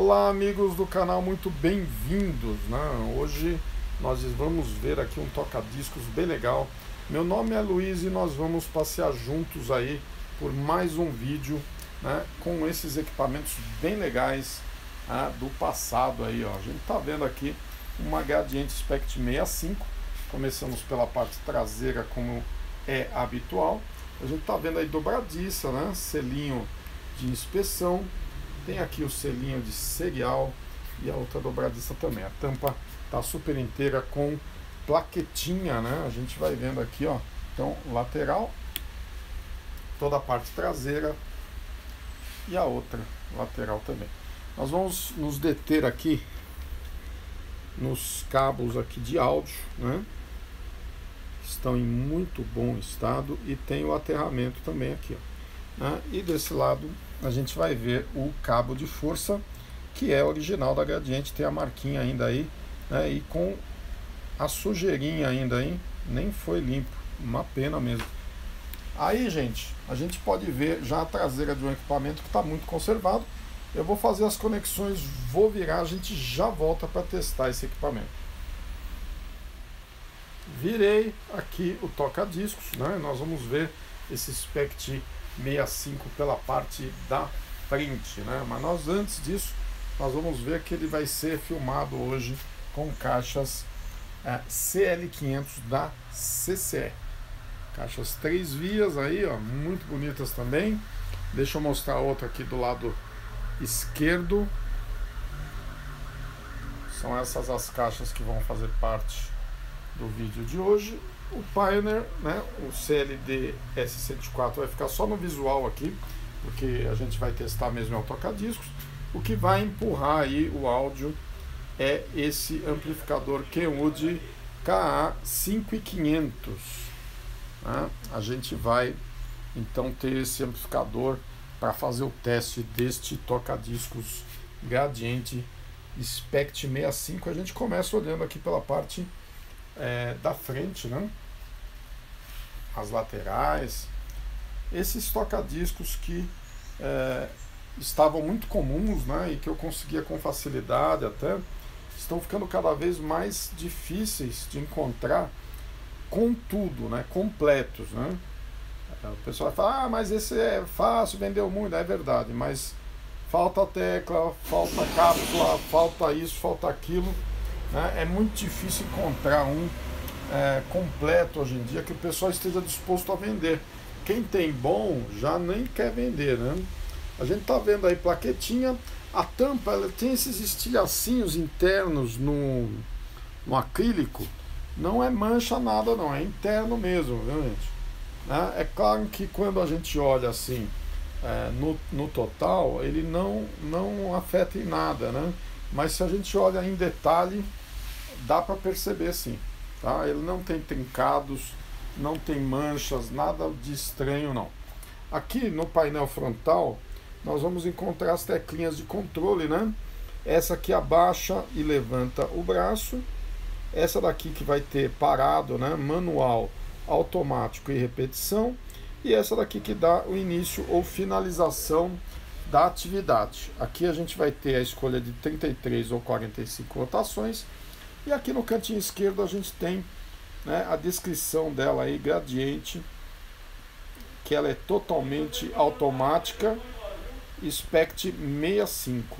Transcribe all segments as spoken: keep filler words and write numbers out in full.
Olá amigos do canal, muito bem-vindos, né? Hoje nós vamos ver aqui um toca-discos bem legal. Meu nome é Luiz e nós vamos passear juntos aí por mais um vídeo, né, com esses equipamentos bem legais, né, do passado aí, ó. A gente tá vendo aqui uma Gradiente Spect sessenta e cinco. Começamos pela parte traseira como é habitual. A gente tá vendo aí dobradiça, né, selinho de inspeção. Tem aqui o selinho de serial e a outra dobradiça também. A tampa tá super inteira com plaquetinha, né? A gente vai vendo aqui, ó. Então, lateral, toda a parte traseira e a outra lateral também. Nós vamos nos deter aqui nos cabos aqui de áudio, né? Estão em muito bom estado e tem o aterramento também aqui, ó, né? E desse lado a gente vai ver o cabo de força, que é original da Gradiente, tem a marquinha ainda aí, né? E com a sujeirinha ainda aí, nem foi limpo, uma pena mesmo. Aí, gente, a gente pode ver já a traseira de um equipamento que está muito conservado. Eu vou fazer as conexões, vou virar, a gente já volta para testar esse equipamento. Virei aqui o toca-discos, né? Nós vamos ver esse Spect sessenta e cinco pela parte da frente, né? Mas nós, antes disso, nós vamos ver que ele vai ser filmado hoje com caixas é, C L quinhentos da C C E. Caixas três vias aí, ó, muito bonitas também. Deixa eu mostrar outra aqui do lado esquerdo. São essas as caixas que vão fazer parte do vídeo de hoje. O Pioneer, né, o C L D S cento e quatro vai ficar só no visual aqui, porque a gente vai testar mesmo é o toca-discos. O que vai empurrar aí o áudio é esse amplificador Kenwood K A cinco mil e quinhentos, né? A gente vai então ter esse amplificador para fazer o teste deste toca-discos Gradiente Spect sessenta e cinco. A gente começa olhando aqui pela parte É, da frente, né? As laterais, esses toca-discos que é, estavam muito comuns, né? E que eu conseguia com facilidade até, estão ficando cada vez mais difíceis de encontrar com tudo, né? Completos, né? O pessoal vai falar, ah, mas esse é fácil, vendeu muito, é verdade, mas falta tecla, falta cápsula, falta isso, falta aquilo. É muito difícil encontrar um é, completo hoje em dia que o pessoal esteja disposto a vender. Quem tem bom já nem quer vender, né? A gente tá vendo aí plaquetinha, a tampa ela tem esses estilhacinhos internos no, no acrílico, não é mancha nada não, é interno mesmo, viu, gente? É, é claro que quando a gente olha assim é, no, no total, ele não, não afeta em nada, né? Mas se a gente olha em detalhe, dá para perceber sim, tá? Ele não tem trincados, não tem manchas, nada de estranho não. Aqui no painel frontal, nós vamos encontrar as teclinhas de controle, né? Essa aqui abaixa e levanta o braço. Essa daqui que vai ter parado, né? Manual, automático e repetição. E essa daqui que dá o início ou finalização da atividade. Aqui a gente vai ter a escolha de trinta e três ou quarenta e cinco rotações. E aqui no cantinho esquerdo a gente tem, né, a descrição dela aí, Gradiente, que ela é totalmente automática, Spect sessenta e cinco.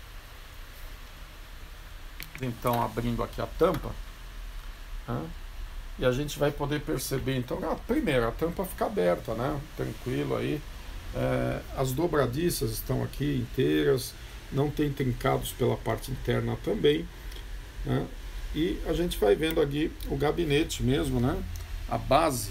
Então, abrindo aqui a tampa, né, e a gente vai poder perceber, então, a primeira, a tampa fica aberta, né, tranquilo aí. É, as dobradiças estão aqui inteiras, não tem trincados pela parte interna também, né? E a gente vai vendo aqui o gabinete mesmo, né? A base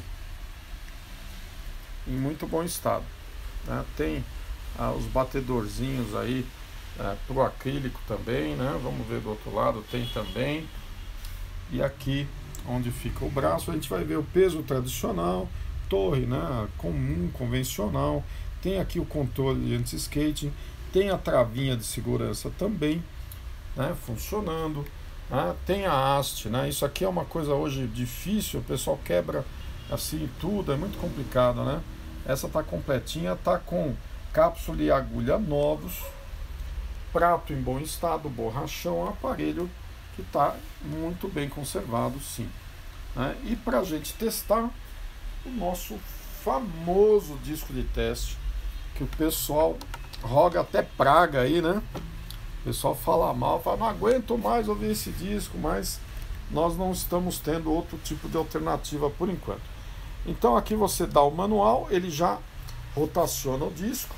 em muito bom estado, né? Tem ah, os batedorzinhos aí ah, pro acrílico também, né? Vamos ver do outro lado, tem também. E aqui onde fica o braço a gente vai ver o peso tradicional, torre, né? Comum, convencional. Tem aqui o controle de anti-skating, tem a travinha de segurança também, né, funcionando, né, tem a haste, né, isso aqui é uma coisa hoje difícil, o pessoal quebra assim tudo, é muito complicado, né? Essa tá completinha, tá com cápsula e agulha novos, prato em bom estado, borrachão, é um aparelho que está muito bem conservado, sim. Né? E para a gente testar o nosso famoso disco de teste, que o pessoal roga até praga aí, né? O pessoal fala mal, fala, não aguento mais ouvir esse disco, mas nós não estamos tendo outro tipo de alternativa por enquanto. Então aqui você dá o manual, ele já rotaciona o disco.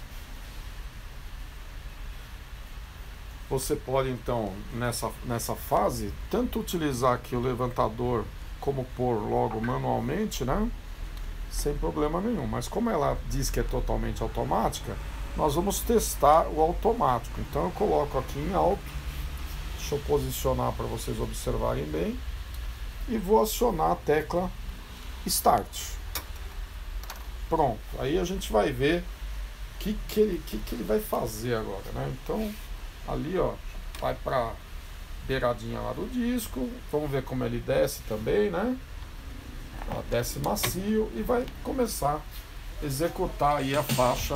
Você pode então, nessa, nessa fase, tanto utilizar aqui o levantador como pôr logo manualmente, né? Sem problema nenhum. Mas como ela diz que é totalmente automática, nós vamos testar o automático. Então eu coloco aqui em alto, deixa eu posicionar para vocês observarem bem, e vou acionar a tecla Start. Pronto, aí a gente vai ver o que, que, ele, que, que ele vai fazer agora, né? Então ali, ó, vai para beiradinha lá do disco, vamos ver como ele desce também, né? Ó, desce macio e vai começar a executar aí a faixa.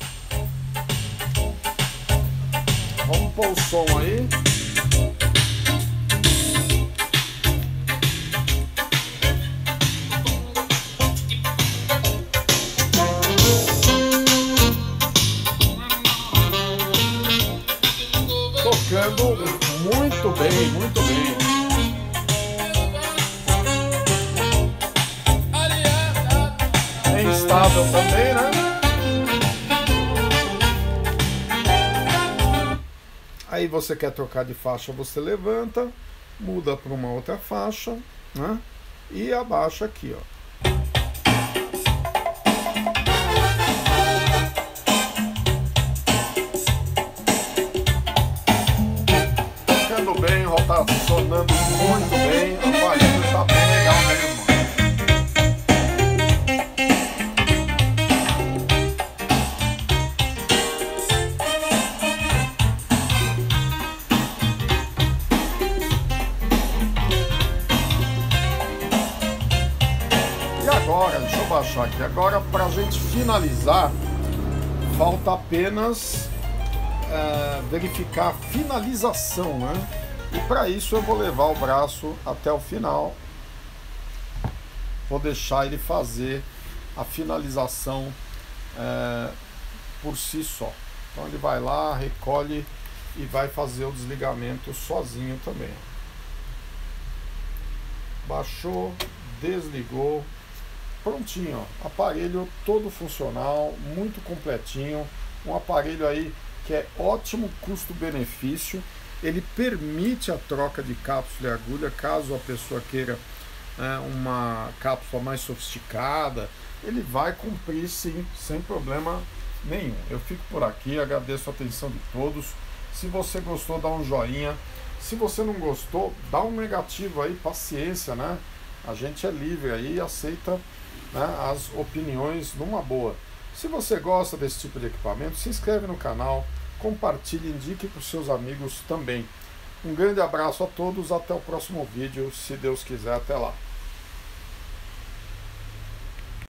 Vamos pôr o som aí. Tocando muito bem, muito bem. Bem estável também, né? Aí você quer trocar de faixa, você levanta, muda para uma outra faixa, né? E abaixa aqui, ó. Bem, rotacionando muito bem, o aparelho está bem legal mesmo. E agora, deixa eu baixar aqui, agora para a gente finalizar, falta apenas é, verificar a finalização, né? E para isso eu vou levar o braço até o final, vou deixar ele fazer a finalização é, por si só. Então ele vai lá, recolhe e vai fazer o desligamento sozinho também. Baixou, desligou, prontinho, ó. Aparelho todo funcional, muito completinho, um aparelho aí que é ótimo custo-benefício. Ele permite a troca de cápsula e agulha, caso a pessoa queira é, uma cápsula mais sofisticada, ele vai cumprir sim, sem problema nenhum. Eu fico por aqui, agradeço a atenção de todos. Se você gostou, dá um joinha. Se você não gostou, dá um negativo aí, paciência, né? A gente é livre aí e aceita, né, as opiniões numa boa. Se você gosta desse tipo de equipamento, se inscreve no canal, compartilhe, indique para os seus amigos também. Um grande abraço a todos, até o próximo vídeo, se Deus quiser, até lá.